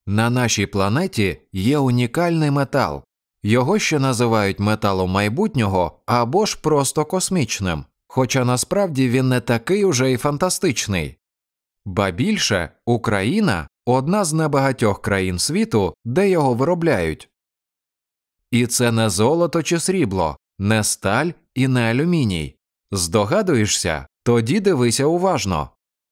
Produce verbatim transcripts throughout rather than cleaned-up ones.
На нашій планеті є унікальний метал. Його ще називають металом майбутнього або ж просто космічним, хоча насправді він не такий уже і фантастичний. Ба більше, Україна – одна з небагатьох країн світу, де його виробляють. І це не золото чи срібло, не сталь і не алюміній. Здогадуєшся? Тоді дивися уважно.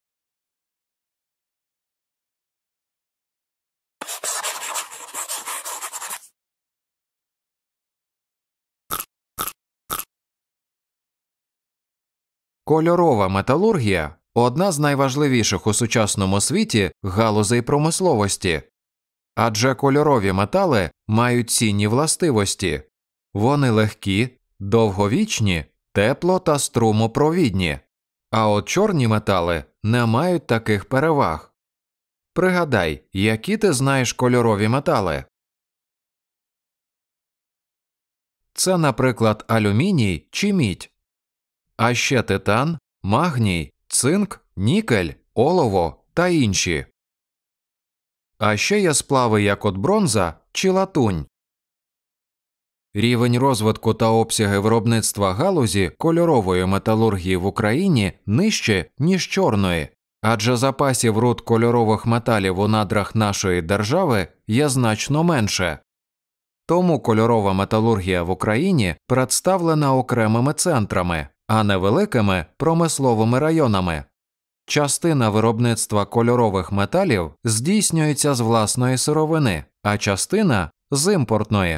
Кольорова металургія – одна з найважливіших у сучасному світі галузей промисловості. Адже кольорові метали мають цінні властивості. Вони легкі, довговічні, тепло- та струмопровідні. А от чорні метали не мають таких переваг. Пригадай, які ти знаєш кольорові метали. Це, наприклад, алюміній чи мідь. А ще титан, магній, цинк, нікель, олово та інші. А ще є сплави, як от бронза чи латунь. Рівень розвитку та обсяги виробництва галузі кольорової металургії в Україні нижче, ніж чорної, адже запасів руд кольорових металів у надрах нашої держави є значно менше. Тому кольорова металургія в Україні представлена окремими центрами, а не великими промисловими районами. Частина виробництва кольорових металів здійснюється з власної сировини, а частина – з імпортної.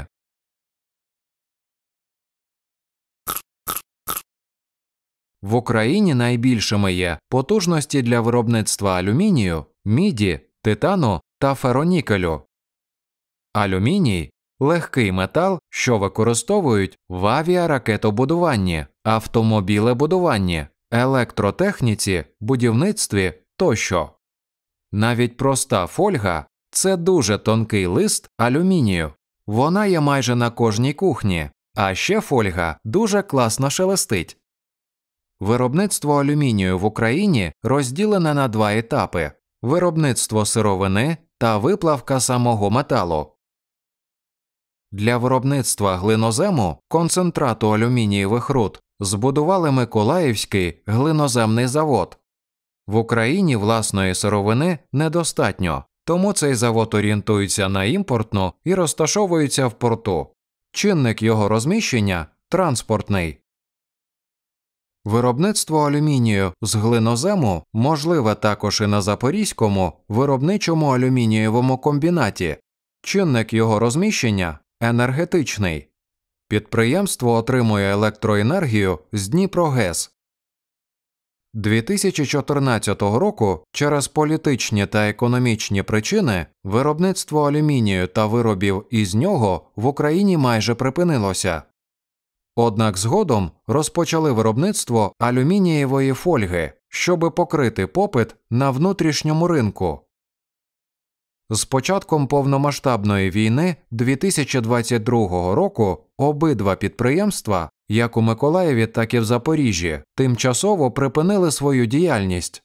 В Україні найбільшими є потужності для виробництва алюмінію, міді, титану та феронікелю. Алюміній – легкий метал, що використовують в авіаракетобудуванні, автомобілебудуванні, електротехніці, будівництві тощо. Навіть проста фольга – це дуже тонкий лист алюмінію. Вона є майже на кожній кухні, а ще фольга дуже класно шелестить. Виробництво алюмінію в Україні розділене на два етапи – виробництво сировини та виплавка самого металу. Для виробництва глинозему, концентрату алюмінієвих руд, збудували Миколаївський глиноземний завод. В Україні власної сировини недостатньо, тому цей завод орієнтується на імпортну і розташовується в порту. Чинник його розміщення – транспортний. Виробництво алюмінію з глинозему можливе також і на Запорізькому виробничому алюмінієвому комбінаті. Чинник його розміщення – енергетичний. Підприємство отримує електроенергію з Дніпрогес. дві тисячі чотирнадцятого року через політичні та економічні причини виробництво алюмінію та виробів із нього в Україні майже припинилося. Однак згодом розпочали виробництво алюмінієвої фольги, щоби покрити попит на внутрішньому ринку. З початком повномасштабної війни дві тисячі двадцять другого року обидва підприємства, як у Миколаєві, так і в Запоріжжі, тимчасово припинили свою діяльність.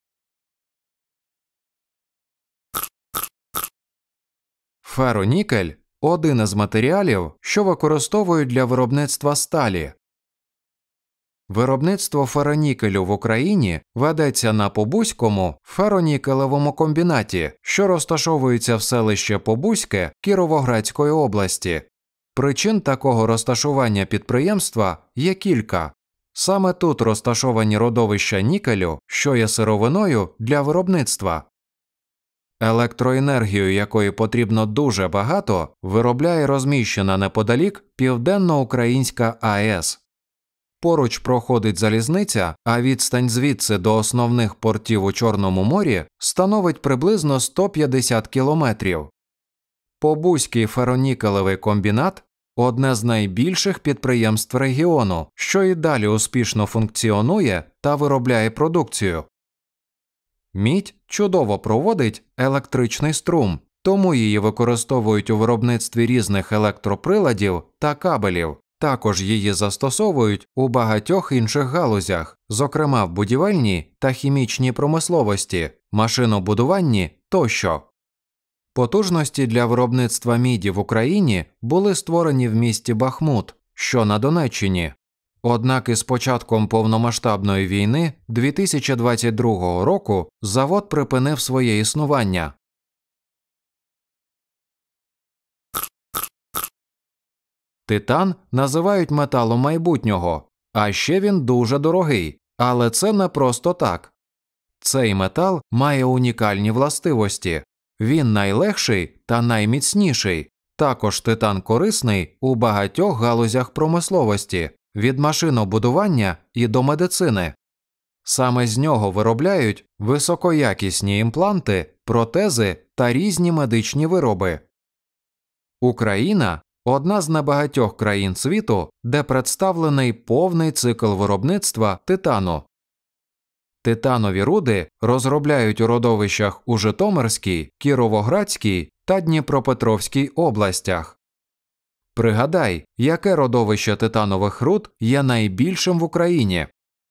Феронікель – один із матеріалів, що використовують для виробництва сталі. Виробництво феронікелю в Україні ведеться на Побузькому феронікелевому комбінаті, що розташовується в селищі Побузьке Кіровоградської області. Причин такого розташування підприємства є кілька. Саме тут розташовані родовища нікелю, що є сировиною для виробництва. Електроенергію, якої потрібно дуже багато, виробляє розміщена неподалік Південно-Українська АЕС. Поруч проходить залізниця, а відстань звідси до основних портів у Чорному морі становить приблизно сто п'ятдесят кілометрів. Побузький феронікелевий комбінат – одне з найбільших підприємств регіону, що і далі успішно функціонує та виробляє продукцію. Мідь чудово проводить електричний струм, тому її використовують у виробництві різних електроприладів та кабелів. Також її застосовують у багатьох інших галузях, зокрема в будівельній та хімічній промисловості, машинобудуванні тощо. Потужності для виробництва міді в Україні були створені в місті Бахмут, що на Донеччині. Однак із початком повномасштабної війни дві тисячі двадцять другого року завод припинив своє існування. Титан називають металом майбутнього, а ще він дуже дорогий, але це не просто так. Цей метал має унікальні властивості. Він найлегший та найміцніший. Також титан корисний у багатьох галузях промисловості, від машинобудування і до медицини. Саме з нього виробляють високоякісні імпланти, протези та різні медичні вироби. Україна – одна з небагатьох країн світу, де представлений повний цикл виробництва титану. Титанові руди розробляють у родовищах у Житомирській, Кіровоградській та Дніпропетровській областях. Пригадай, яке родовище титанових руд є найбільшим в Україні?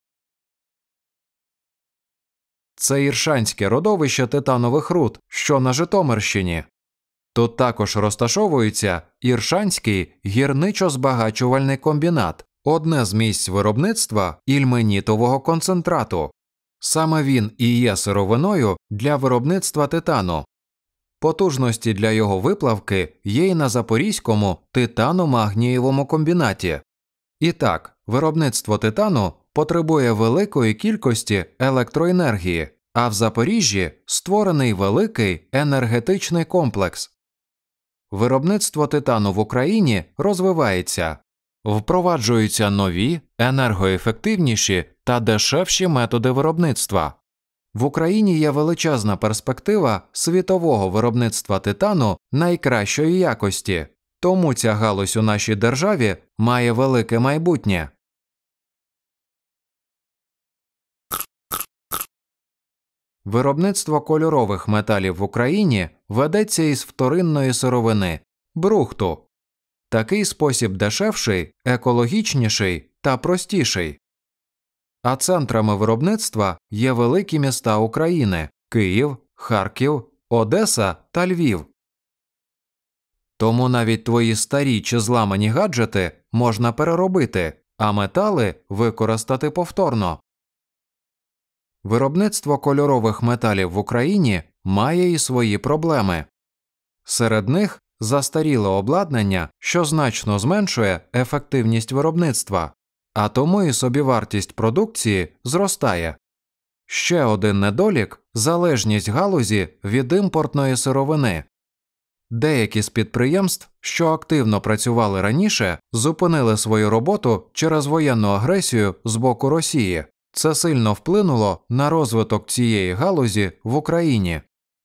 Це Іршанське родовище титанових руд, що на Житомирщині. Тут також розташовується Іршанський гірничо-збагачувальний комбінат, одне з місць виробництва ільменітового концентрату. Саме він і є сировиною для виробництва титану. Потужності для його виплавки є й на Запорізькому титано-магнієвому комбінаті. І так, виробництво титану потребує великої кількості електроенергії, а в Запоріжжі створений великий енергетичний комплекс. Виробництво титану в Україні розвивається. Впроваджуються нові, енергоефективніші та дешевші методи виробництва. В Україні є величезна перспектива світового виробництва титану найкращої якості, тому ця галузь у нашій державі має велике майбутнє. Виробництво кольорових металів в Україні ведеться із вторинної сировини – брухту. Такий спосіб дешевший, екологічніший та простіший. А центрами виробництва є великі міста України – Київ, Харків, Одеса та Львів. Тому навіть твої старі чи зламані гаджети можна переробити, а метали використати повторно. Виробництво кольорових металів в Україні має і свої проблеми. Серед них – застаріле обладнання, що значно зменшує ефективність виробництва, а тому і собівартість продукції зростає. Ще один недолік – залежність галузі від імпортної сировини. Деякі з підприємств, що активно працювали раніше, зупинили свою роботу через воєнну агресію з боку Росії. Це сильно вплинуло на розвиток цієї галузі в Україні.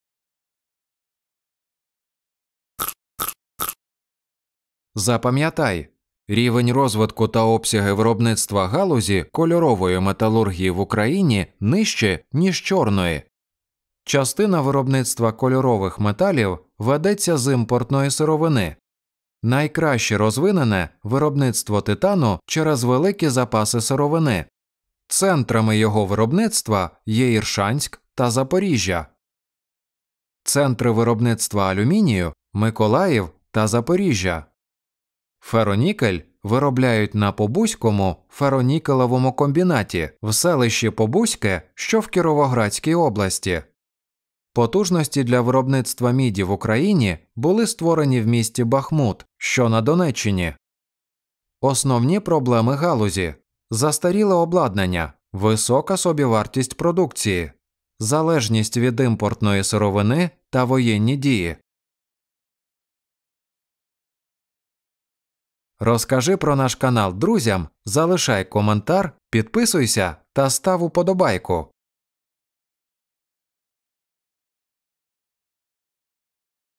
Запам'ятай, рівень розвитку та обсяги виробництва галузі кольорової металургії в Україні нижче, ніж чорної. Частина виробництва кольорових металів ведеться з імпортної сировини. Найкраще розвинене виробництво титану через великі запаси сировини. Центрами його виробництва є Іршанськ та Запоріжжя. Центри виробництва алюмінію – Миколаїв та Запоріжжя. Феронікель виробляють на Побузькому феронікелевому комбінаті в селищі Побузьке, що в Кіровоградській області. Потужності для виробництва міді в Україні були створені в місті Бахмут, що на Донеччині. Основні проблеми галузі – застаріле обладнання, висока собівартість продукції, залежність від імпортної сировини та воєнні дії. Розкажи про наш канал друзям, залишай коментар, підписуйся та став уподобайку.